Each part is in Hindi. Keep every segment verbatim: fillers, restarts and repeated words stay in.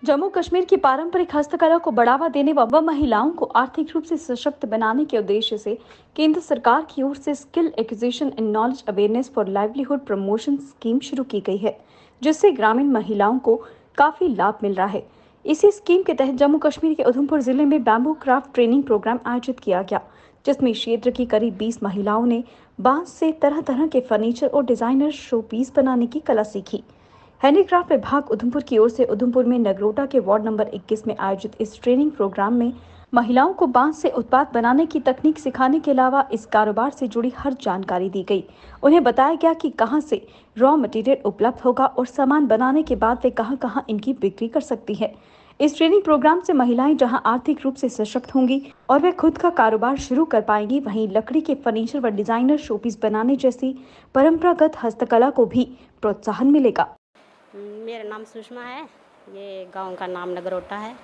जम्मू कश्मीर की पारंपरिक हस्तकला को बढ़ावा देने व महिलाओं को आर्थिक रूप से सशक्त बनाने के उद्देश्य से केंद्र सरकार की ओर से skill acquisition and knowledge awareness for livelihood promotion scheme शुरू की गई है, जिससे ग्रामीण महिलाओं को काफी लाभ मिल रहा है। इसी स्कीम के तहत जम्मू कश्मीर के उधमपुर जिले में बैम्बू क्राफ्ट ट्रेनिंग प्रोग्राम आयोजित किया गया, जिसमें क्षेत्र की करीब बीस महिलाओं ने बांस से तरह तरह के फर्नीचर और डिजाइनर शो पीस बनाने की कला सीखी। हैंडीक्राफ्ट विभाग उधमपुर की ओर से उधमपुर में नगरोटा के वार्ड नंबर इक्कीस में आयोजित इस ट्रेनिंग प्रोग्राम में महिलाओं को बांस से उत्पाद बनाने की तकनीक सिखाने के अलावा इस कारोबार से जुड़ी हर जानकारी दी गई। उन्हें बताया गया कि कहां से रॉ मटेरियल उपलब्ध होगा और सामान बनाने के बाद वे कहां कहां इनकी बिक्री कर सकती है। इस ट्रेनिंग प्रोग्राम से महिलाएं जहां आर्थिक रूप से सशक्त होंगी और वे खुद का कारोबार शुरू कर पाएंगी, वहीं लकड़ी के फर्नीचर व डिजाइनर शोपीस बनाने जैसी परंपरागत हस्तकला को भी प्रोत्साहन मिलेगा। मेरा नाम सुषमा है। ये गांव का नाम नगरोटा है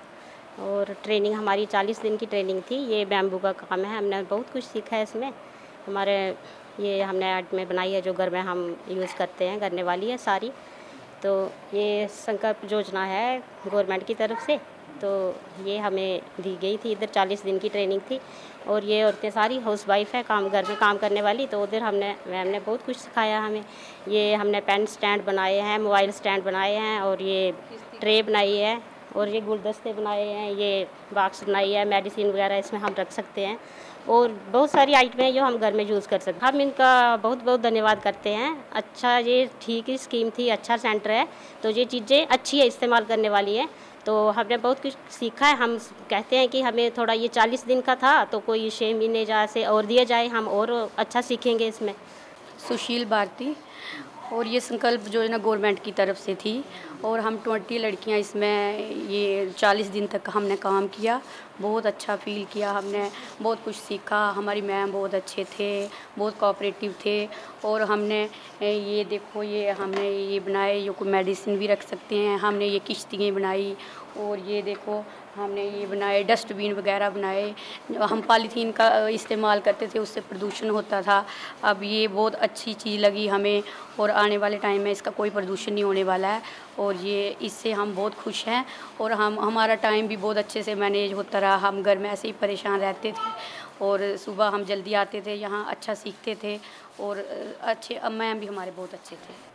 और ट्रेनिंग हमारी चालीस दिन की ट्रेनिंग थी। ये बैम्बू का काम है, हमने बहुत कुछ सीखा है इसमें। हमारे ये हमने आर्ट में बनाई है जो घर में हम यूज़ करते हैं, करने वाली है सारी। तो ये संकल्प योजना है गवर्नमेंट की तरफ से, तो ये हमें दी गई थी। इधर चालीस दिन की ट्रेनिंग थी और ये औरतें सारी हाउस वाइफ है, काम घर में काम करने वाली। तो उधर हमने मैम ने बहुत कुछ सिखाया हमें। ये हमने पेन स्टैंड बनाए हैं, मोबाइल स्टैंड बनाए हैं और ये ट्रे बनाई है और ये गुलदस्ते बनाए हैं, ये बॉक्स बनाई है, मेडिसिन वगैरह इसमें हम रख सकते हैं और बहुत सारी आइटमें हैं जो हम घर में यूज़ कर सकते हैं। हम इनका बहुत बहुत धन्यवाद करते हैं। अच्छा, ये ठीक ही स्कीम थी, अच्छा सेंटर है, तो ये चीज़ें अच्छी है, इस्तेमाल करने वाली है। तो हमने बहुत कुछ सीखा है। हम कहते हैं कि हमें थोड़ा ये चालीस दिन का था, तो कोई छः महीने जा से और दिया जाए, हम और अच्छा सीखेंगे इसमें। सुशील भारती। और ये संकल्प योजना गवर्नमेंट की तरफ से थी और हम ट्वेंटी लड़कियां इसमें ये चालीस दिन तक हमने काम किया। बहुत अच्छा फील किया, हमने बहुत कुछ सीखा। हमारी मैम बहुत अच्छे थे, बहुत कोऑपरेटिव थे और हमने ये देखो ये हमने ये बनाए, ये कोई मेडिसिन भी रख सकते हैं। हमने ये किश्तियाँ बनाई और ये देखो हमने ये बनाए डस्टबिन वगैरह बनाए। हम पॉलीथीन का इस्तेमाल करते थे, उससे प्रदूषण होता था। अब ये बहुत अच्छी चीज़ लगी हमें और आने वाले टाइम में इसका कोई प्रदूषण नहीं होने वाला है और ये इससे हम बहुत खुश हैं और हम हमारा टाइम भी बहुत अच्छे से मैनेज होता रहा। हम घर में ऐसे ही परेशान रहते थे और सुबह हम जल्दी आते थे, यहाँ अच्छा सीखते थे और अच्छे मैम भी हमारे बहुत अच्छे थे।